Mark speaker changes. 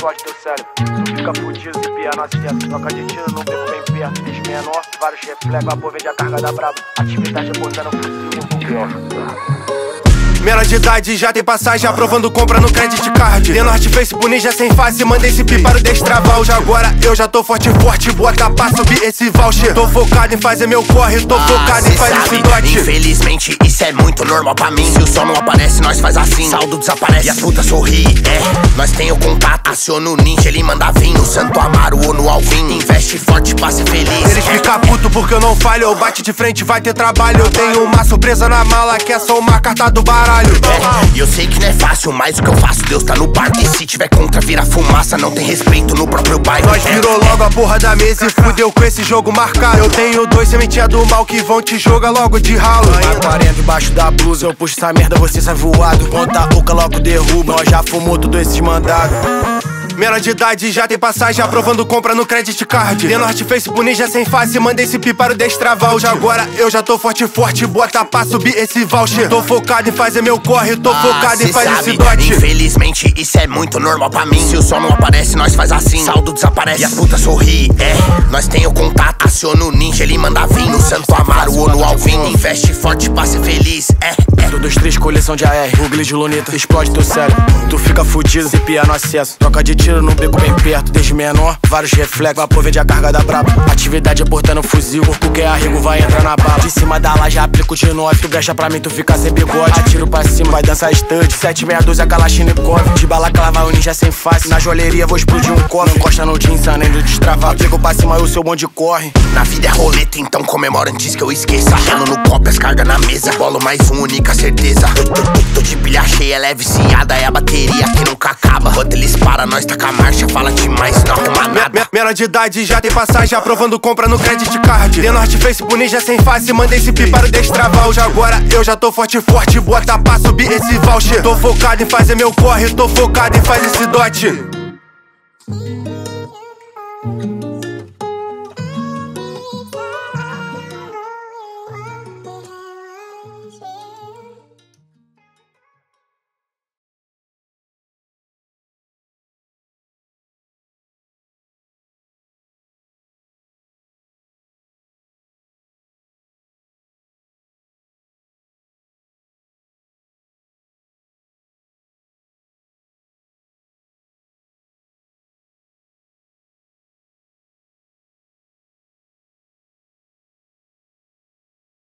Speaker 1: explode teu cérebro. Tu fica fudido se piar no acesso. Troca de tiro no beco bem perto. Desde menor, vários reflexos, aproveita a carga da braba. Atividade apontando fuzil no pior.
Speaker 2: Menor de idade, já tem passagem, aprovando compra no credit card. Menor de Facebook, ninja sem face, mandei esse pi para o destravar. Já agora eu já tô forte, bota pra subir esse voucher. Tô focado em fazer meu corre, tô focado em fazer esse dote.
Speaker 3: Infelizmente isso é muito normal pra mim. Se o sol não aparece, nós faz assim. Saldo desaparece e as putas sorri. Nós tem o contato, aciona o ninja, ele manda vir no Santo Amaro ou no Alvin. Investe forte pra ser feliz.
Speaker 2: Eles ficam puto porque eu não falho, eu bate de frente, vai ter trabalho. Eu tenho uma surpresa na mala, que é só uma carta do baralho.
Speaker 3: E eu sei que não é fácil, mas o que eu faço, Deus tá no barco. E se tiver contra, vira fumaça, não tem respeito no próprio bairro.
Speaker 2: Nós virou logo a porra da mesa e fudeu com esse jogo marcado. Eu tenho 2 sementinhas do mal que vão te jogar logo de ralo.
Speaker 1: Vai 40 debaixo da blusa, eu puxo essa merda, você sai voado. Ponta oca, logo derruba, nós já fumou tudo esses mandados.
Speaker 2: Menor de idade, já tem passagem, aprovando compra no credit card. Menor de Facebook, ninja sem face, mandei esse pi para o destravar. Já agora eu já tô forte, bota pra subir esse voucher. Tô focado em fazer meu corre, tô focado em fazer esse dote.
Speaker 3: Infelizmente isso é muito normal pra mim. Se o sol não aparece, nós faz assim. Saldo desaparece e as putas sorri. Nós tem o contato, aciona o ninja, ele manda vir no Santo Amaro ou no Alvin. Investe forte pra ser feliz.
Speaker 1: Todos 3 coleção de AR, Google de luneta, explode teu cérebro. Tu fica fudido se piar no acesso. Troca de tiro no beco bem perto. Desde menor, vários reflexos, aproveita a carga da braba. Atividade é portando fuzil, corpo que é arrego, vai entrar na bala. De cima da laje aplico de 9, tu brecha pra mim, tu fica sem bigode. Atiro pra cima, vai dançar stud, 762 a Kalashnikov. De bala clava o ninja sem face, na joalheria vou explodir um cofre. Encosta no jeans, indo destravar, aplico pra cima e o seu bonde corre.
Speaker 3: Na vida é roleta, então comemora antes que eu esqueça. Gelo no copo, as cargas na mesa, bolo mais única certeza. Tô de pilha cheia, leve viciada, é a bateria que nunca acaba. Quando eles param, nós taca a marcha, fala demais, não arruma nada.
Speaker 2: Menor de idade, já tem passagem, aprovando compra no credit card. Menor de Facebook, ninja sem face, mandei esse pi para o destravar. Já agora eu já tô forte, bota pra subir esse voucher. Tô focado em fazer meu corre, tô focado em fazer esse dote.